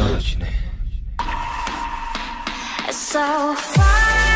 멀어지네. So far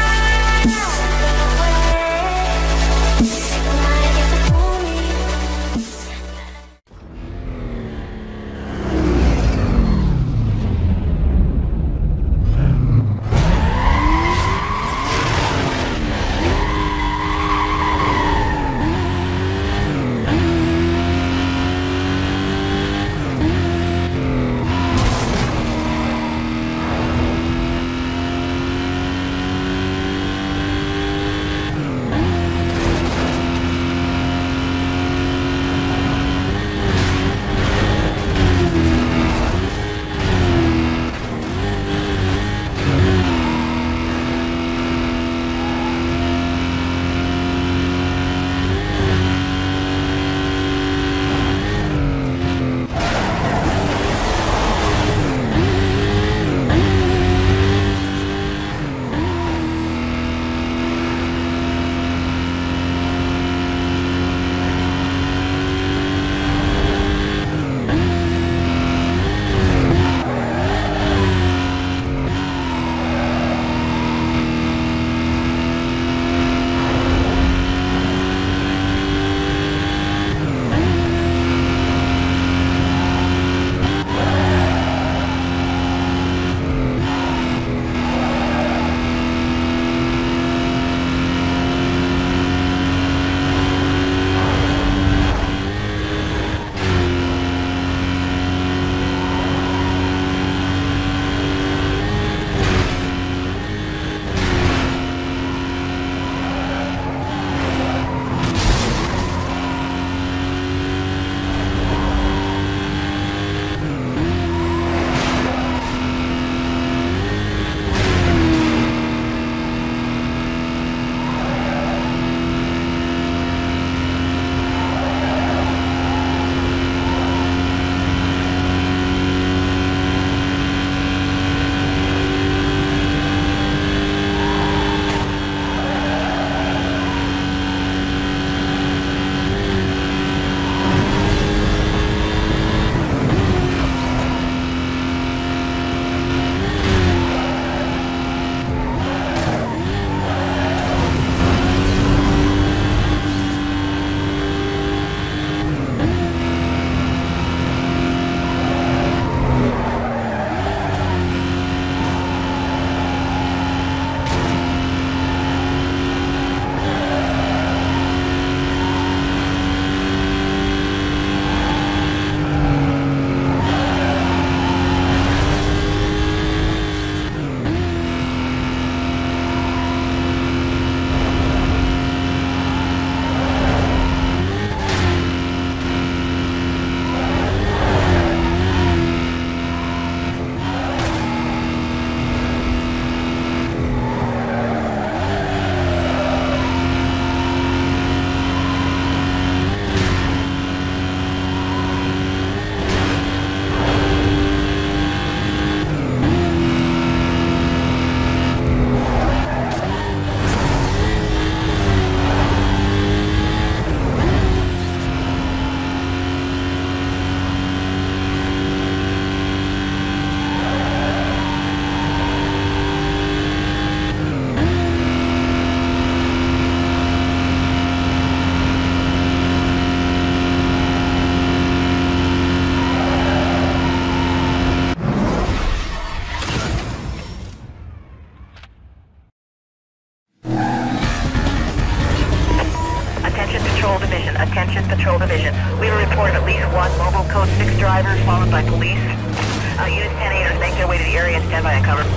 Attention Patrol Division. We will report at least one mobile code 6 driver followed by police. Units 10-8 make their way to the area and stand by and cover.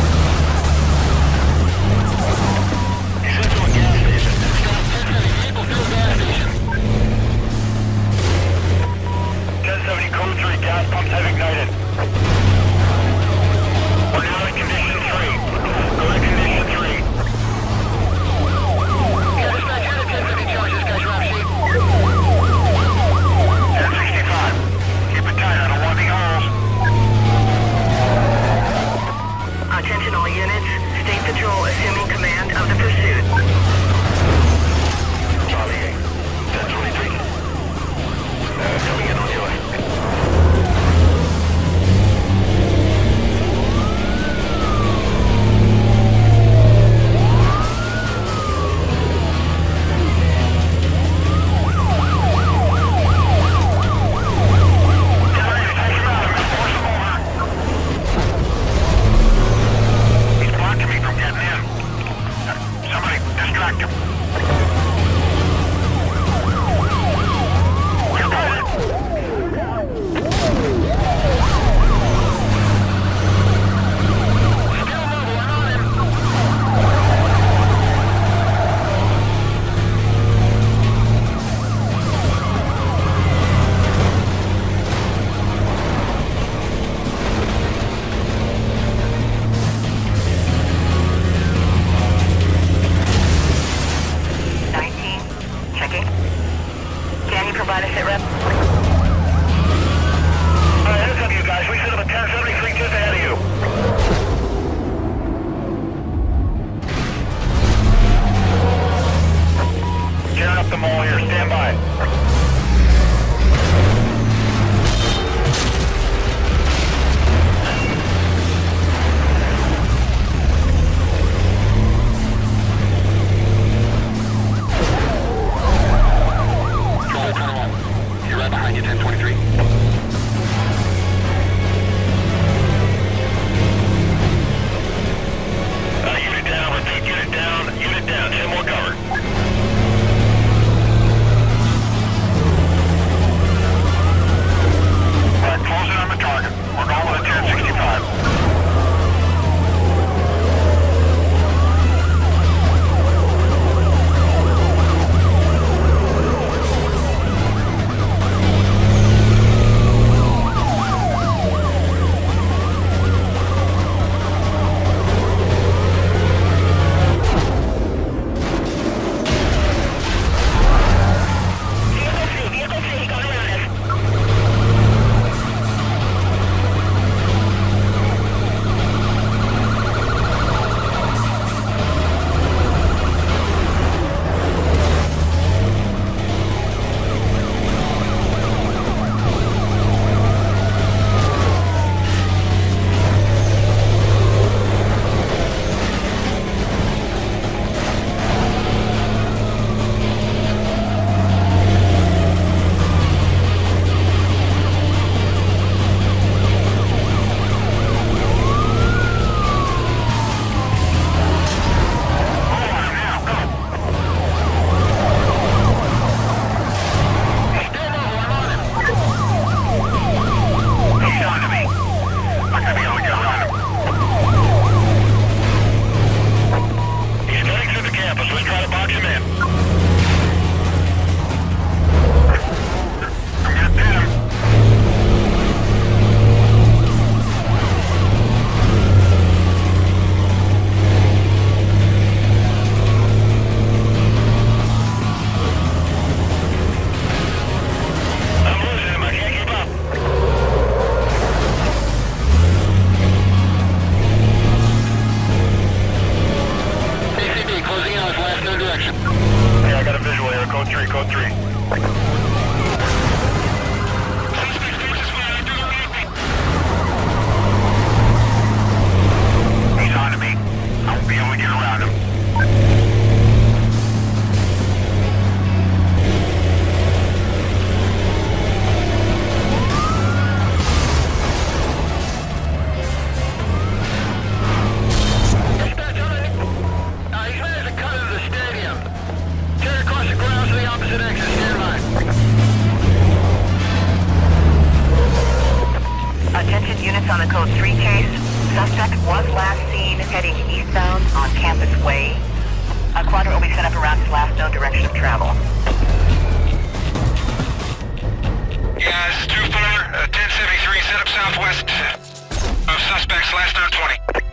He's into a gas station. People through a gas station. 1070 code 3, gas pumps have ignited. We're now in condition 3. Go to condition 3. Dispatch, how did 1070 charge this guy's rap sheet? 1065. Keep it tight, I don't want any holes. Attention all units. State Patrol assuming command of the pursuit. Charlie 8. 1023. Coming in on your way. a code 3 chase. Suspect was last seen heading eastbound on Campus Way. A quadrant will be set up around his last known direction of travel. Yeah, this is 2-4, 1073, set up southwest of suspect's last known 20.